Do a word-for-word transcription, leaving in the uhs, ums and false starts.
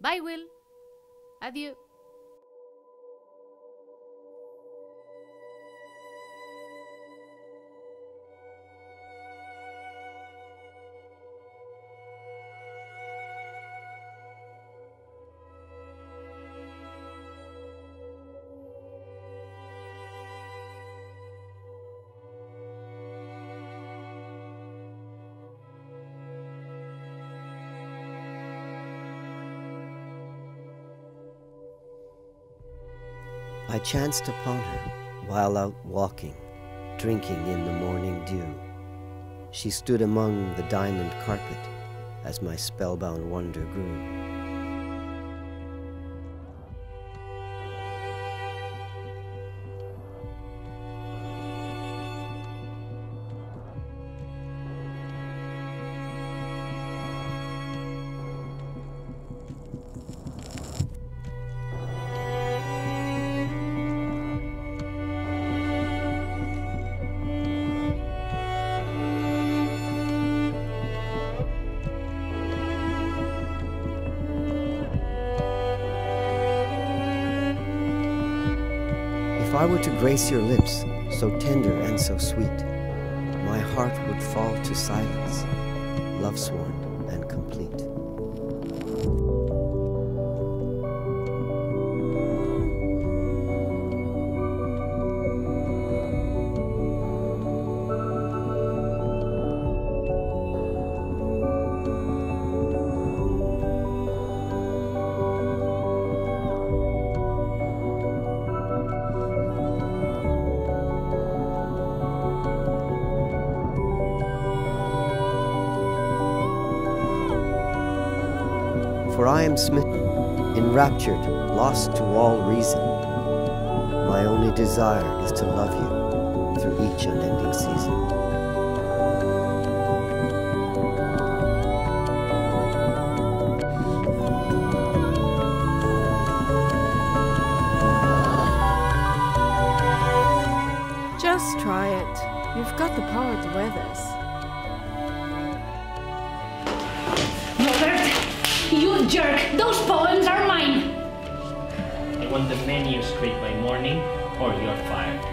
Bye, Will. Adieu. I chanced upon her while out walking, drinking in the morning dew. She stood among the diamond carpet as my spellbound wonder grew. If I were to grace your lips, so tender and so sweet, my heart would fall to silence, love-sworn and complete. For I am smitten, enraptured, lost to all reason. My only desire is to love you through each unending season. Just try it. You've got the power to wear this. You jerk! Those poems are mine! I want the manuscript by morning, or you're fired.